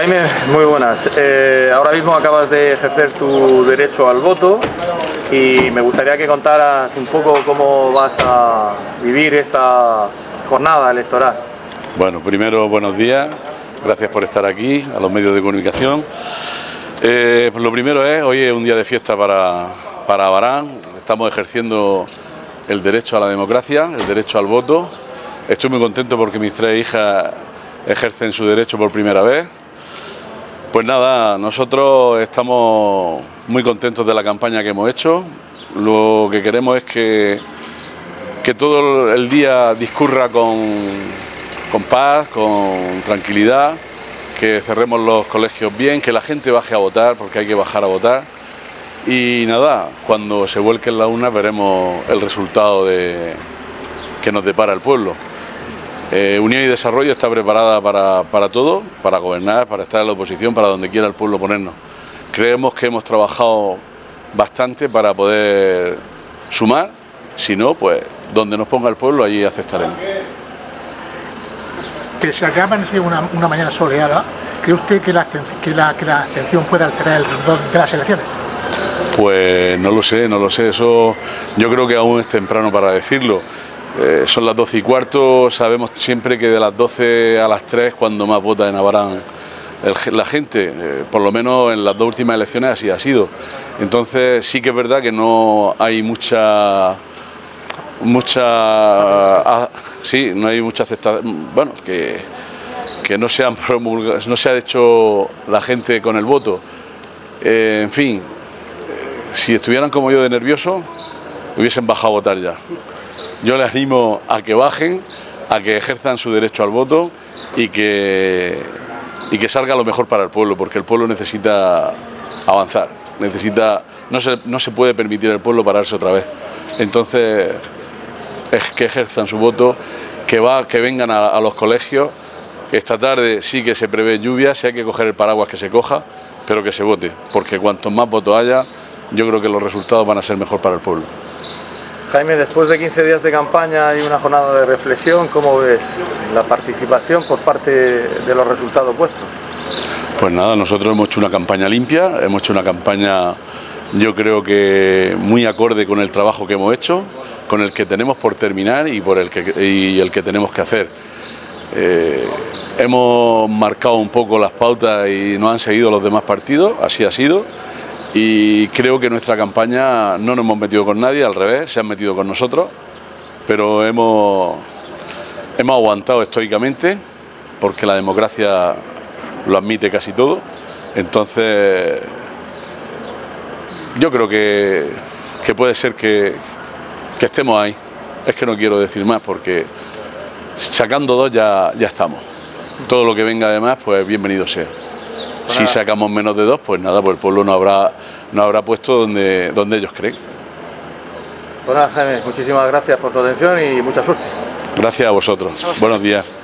Jaime, muy buenas. Ahora mismo acabas de ejercer tu derecho al voto y me gustaría que contaras un poco cómo vas a vivir esta jornada electoral. Bueno, primero, buenos días, gracias por estar aquí, a los medios de comunicación. Lo primero es, hoy es un día de fiesta para Abarán, estamos ejerciendo el derecho a la democracia, el derecho al voto. Estoy muy contento porque mis 3 hijas ejercen su derecho por primera vez. Pues nada, nosotros estamos muy contentos de la campaña que hemos hecho. Lo que queremos es que todo el día discurra con paz, con tranquilidad, que cerremos los colegios bien, que la gente baje a votar, porque hay que bajar a votar. Y nada, cuando se vuelquen las urnas veremos el resultado que nos depara el pueblo. Unión y Desarrollo está preparada para todo, para gobernar, para estar en la oposición, para donde quiera el pueblo ponernos. Creemos que hemos trabajado bastante para poder sumar, si no, pues donde nos ponga el pueblo, allí aceptaremos. Que se acaba de amanecido una mañana soleada, ¿cree usted que la abstención puede alterar el resultado de las elecciones? Pues no lo sé, eso yo creo que aún es temprano para decirlo. Son las 12:15, sabemos siempre que de las 12 a las 3 cuando más vota en Abarán la gente, por lo menos en las 2 últimas elecciones así ha sido. Entonces sí que es verdad que no hay mucha aceptación, bueno, que no se ha hecho la gente con el voto. En fin, si estuvieran como yo de nerviosos, hubiesen bajado a votar ya. Yo les animo a que bajen, a que ejerzan su derecho al voto y que salga lo mejor para el pueblo, porque el pueblo necesita avanzar, no se puede permitir al pueblo pararse otra vez. Entonces, es que ejerzan su voto, que vengan a los colegios. Esta tarde sí que se prevé lluvia, si hay que coger el paraguas que se coja, pero que se vote, porque cuanto más votos haya, yo creo que los resultados van a ser mejor para el pueblo. Jaime, después de 15 días de campaña y una jornada de reflexión, ¿cómo ves la participación por parte de los resultados vuestros? Pues nada, nosotros hemos hecho una campaña limpia, hemos hecho una campaña, yo creo que muy acorde con el trabajo que hemos hecho, con el que tenemos por terminar y el que tenemos que hacer. Hemos marcado un poco las pautas y nos han seguido los demás partidos, así ha sido. Y creo que nuestra campaña no nos hemos metido con nadie, al revés, se han metido con nosotros, pero hemos aguantado estoicamente, porque la democracia lo admite casi todo. Entonces, yo creo que puede ser que estemos ahí. Es que no quiero decir más, porque sacando 2 ya estamos. Todo lo que venga además, pues bienvenido sea. Si sacamos menos de 2, pues nada, pues el pueblo no habrá puesto donde ellos creen. Bueno, Jaime, muchísimas gracias por tu atención y mucha suerte. Gracias a vosotros. Buenos días.